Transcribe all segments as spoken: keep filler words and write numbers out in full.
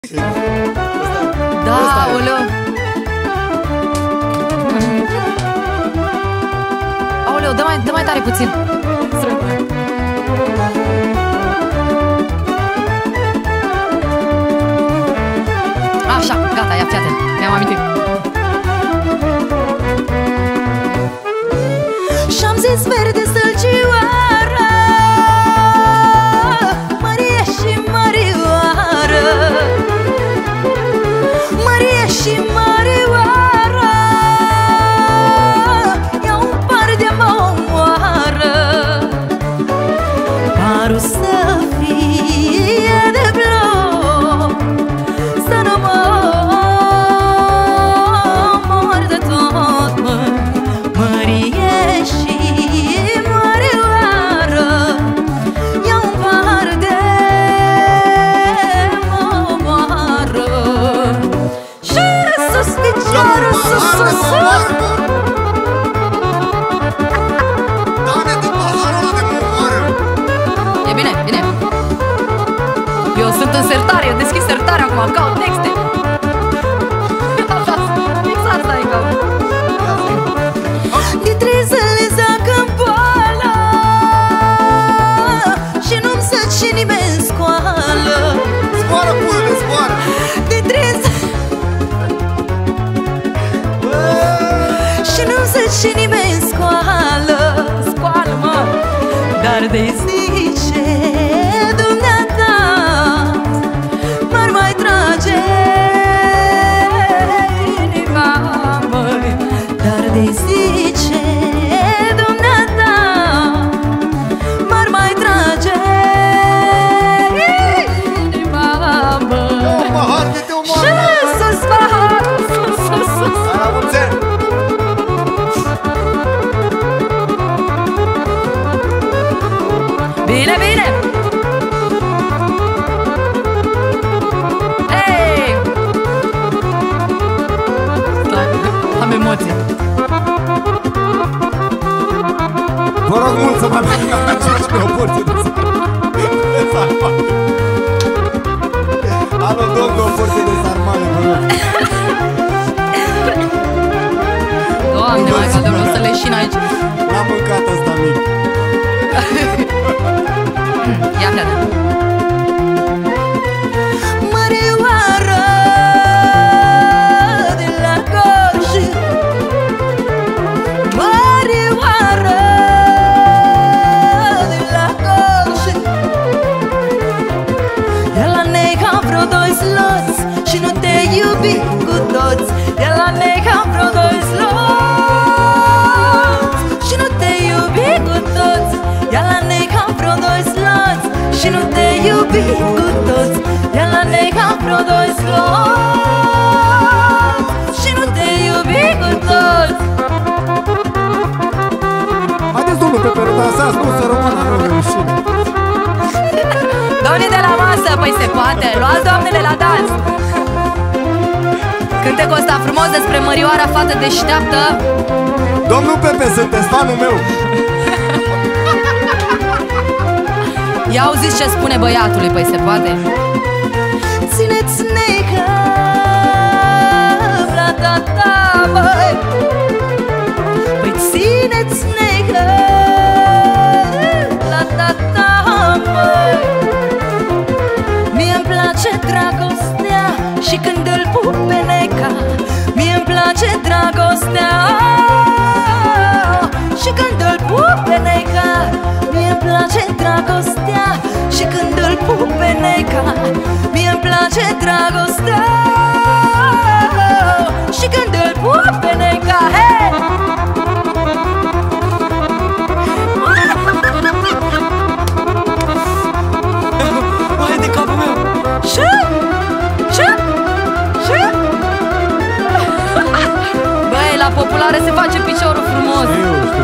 Da, aoleu. Aoleu, dă mai, dă mai tare puțin. Așa, gata, ia, fii atent. Mi-am amintit. Și-am zis verde sălcioară, Maria și Marioară, Maria și Marioară, ia un par de măoară, parul să fie de bloc, să nu mă mor de tot, mă, Marie și Marioară, ia un par de măoară. Și sus piciorul, sus, sus, sus. Dă-ne de paharul ăla de momoară. E bine, bine. Eu sunt în sertare, eu deschis sertarea acum, caut texte. Așa, fix asta e caut. De trei zile zacă-n boală și nu-mi să-ți și nimeni scoală. Zboară, puiule, zboară. De trei zile și nu-mi să-ți și nimeni scoală. Scoală, mă. Dar de zice dumneata m-ar mai trage inima, măi. Dar de zice dumneata m-ar mai trage inima, măi. Ia un pahar de te Și omoară. sus, pahar, sus, sus, sus. Hai la mulți ani. Bine, bine! Hei! Stai, am emoții. Vă rog mult să mă faceți pe o porție de sarmale. Alo, domnul, o porție de sarmale, vă rog. Doamne, mai ca domnul, să leșin aici. N-am mâncat ăsta mic. Ia, pleacă. Marioară de la Gorj, Marioară de la Gorj, de la Neca vreo doi sloți și nu te iubi cu toți. De la Neca vreo doi sloți și nu te iubi cu toți. De la Neca vreo doi sloți și nu te iubi cu toți. De la Neca vreo doi sloți și nu te iubi cu toți. Haideți, domnul, pe pe dansați, nu să rămână, nu rușine. Doamne de la masă, păi se poate. Luați doamnele la dans. Cântecul ăsta frumos despre Mărioara, fată deșteaptă. Domnul Pepe, sunteți fanul meu. Ia auziți ce spune băiatului, păi se poate. Țineți Neca la tata, băi. Păi țineți Neca la tata, băi. Mie-mi place dragostea și când îl pup pe Neca. Mie-mi place dragostea și când îl pup pe Neca. Mie-mi place dragostea și când îl pup pe Neca. Mie-mi place dragostea și când îl pup pe Neca. Hey! Hai de capul meu. Și? Și? Și? Băi, la populară se face piciorul frumos. Știu, știu.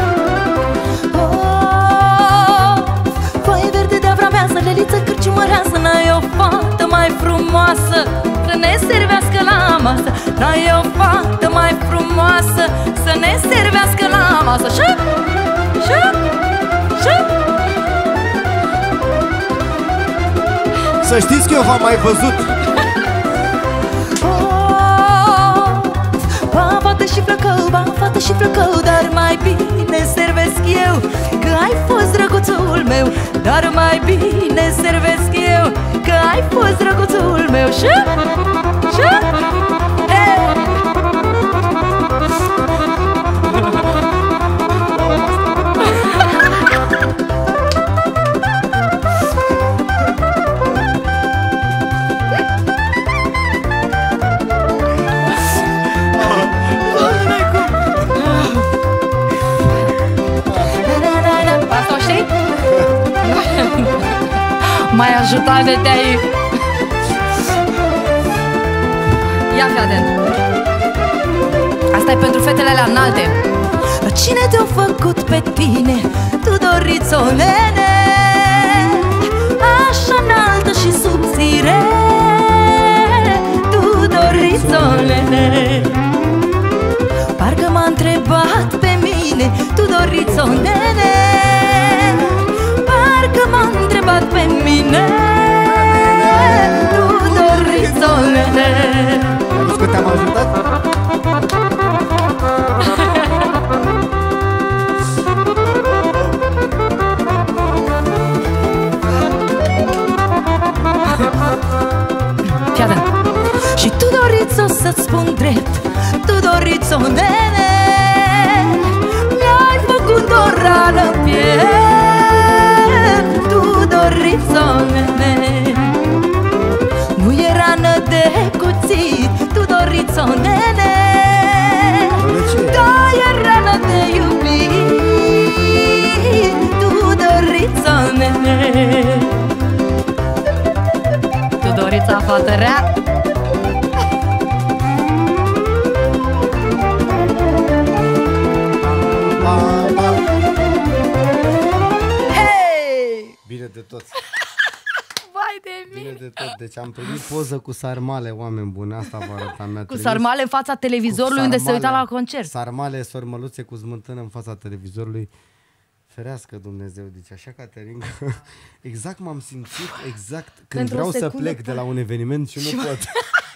Oh, foaie verde de avramează, leliță cârciumăreasă. N-ai o fată mai frumoasă să ne servească la masă. N-ai o fată mai frumoasă să ne servească la masă. Și? Și? Și? Să știți că eu v-am mai văzut. flăcău, bani, fată și flăcău, dar mai bine servesc eu, că ai fost drăguțul meu. Dar mai bine servesc eu, că ai fost drăguțul meu. Și? Și? Hey! M-ai ajutat de te-ai... Ia fi atent. Asta e pentru fetele alea înalte. Cine te-a făcut pe tine, Tudorițo, nene, așa înaltă și subțire, Tudorițo, nene? Parcă m-a întrebat pe mine, Tudorițo, nene, parcă m-a întrebat pe mine, Tudorițo, nene. Ai văzut că te-am ajutat? Fii atent. Și Tudorițo, să-ți spun drept, Tudorițo, nene, mi-ai făcut o rană în piept, Tudorițo, nene. Nu e rană de cuțit, Tudorițo, nene, da, e rană de iubit, Tudorițo, nene. Tudorița, fată rea. Hey! Bine de tot. Vai de Bine mine. de tot. Deci am primit poză cu sarmale, oameni buni. Asta vă arătam. Mi-a Cu trimis. sarmale în fața televizorului unde se uita la concert. Sarmale, sormăluțe cu smântână în fața televizorului. Ferească Dumnezeu, deci așa, Caterin, exact m-am simțit, exact când Pentru o vreau să secundă plec de la un eveniment și nu pot.